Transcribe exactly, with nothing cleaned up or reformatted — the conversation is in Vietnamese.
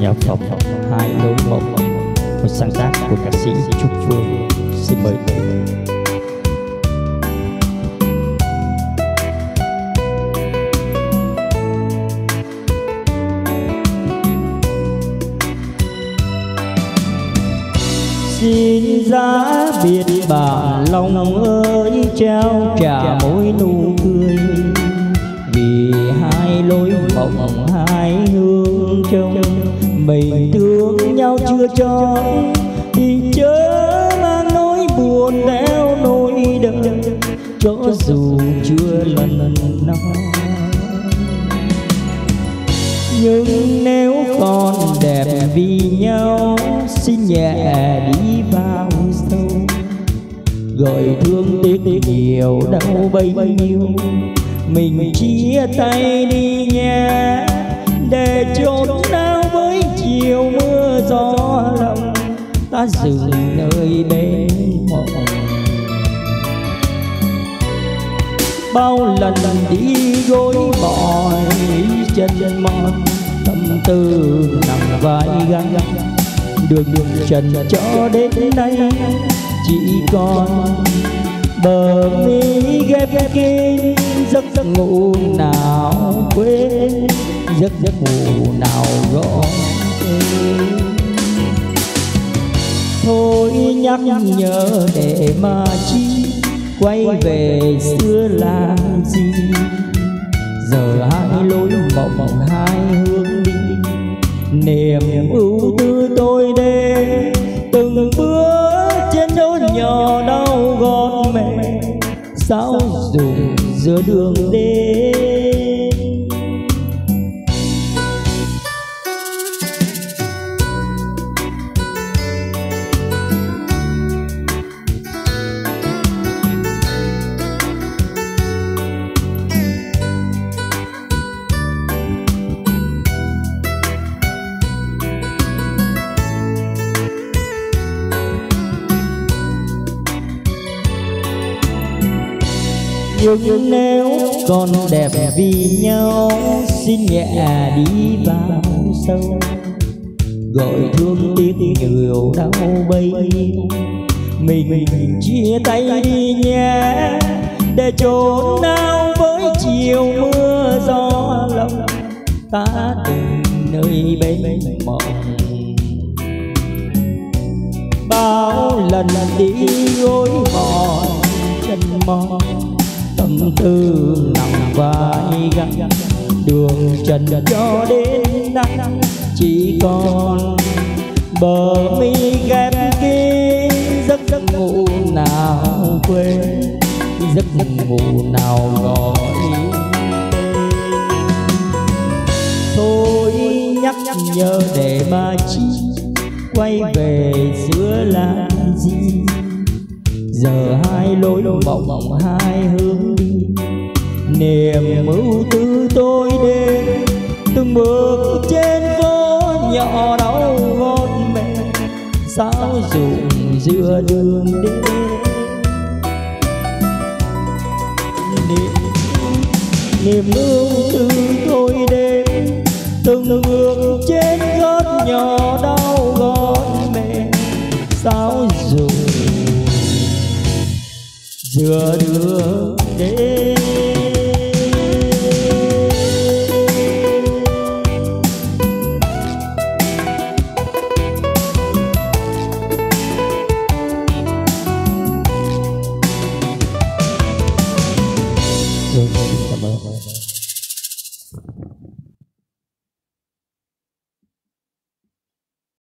nhạc phẩm Hai Lối Mộng, một sáng tác của ca sĩ Trúc Phương. Xin mời. Xin giá biệt bạn lòng ơi, trao trả mối nụ cười, vì hai lối mộng hai hướng trông mình thương nhau chưa trọn, thì chớ mang nỗi buồn theo nỗi đau, cho dù chưa lần nói. Nhưng nếu còn đẹp vì nhau, xin nhẹ đi vào sâu, gọi thương tiếc nhiều đau bấy nhiêu. Mình chia tay đi nhé, để chốn nào với chiều mưa gió lòng, ta dừng nơi bên mộng. Bao lần đi gối mỏi chân mòn, tâm tư nặng vai gánh, đường đường trần cho đến nay chỉ còn bờ mi ghép kín. Giấc giấc ngủ nào quên, giấc giấc ngủ nào gọi thôi nhắc nhở để mà chi, quay về xưa làm gì. Giờ hai lối mộng hai hướng đi, niềm ưu tư tôi đêm từng bước trên đôi nhỏ đau gót mẹ, sao dù giữa đường đến. Nhưng nếu còn đẹp vì nhau, xin nhẹ đi vào sâu, gọi thương tiếc nhiều đau bấy nhiêu. Mình mình chia tay đi nhé, để chốn nào với chiều mưa gió lòng, ta từng nơi bên mộng. Bao lần đi gối mỏi chân mỏi, tâm tư nặng vai gánh, đường trần cho đến nay chỉ còn bờ mi ghép kín. Giấc giấc ngủ nào quên, giấc giấc ngủ nào gọi thôi nhắc nhở để mà chi, quay về xưa làm gì. Giờ hai lối mộng hai hướng đi, niềm ưu tư tôi đêm từng bước trên phố nhỏ đau gót mẹ, sao dùng giữa đường đến. Niềm, niềm ưu tư tôi đêm từng bước trên gót nhỏ đau gót mẹ, sao dùng giữa đường đến. Cảm ơn.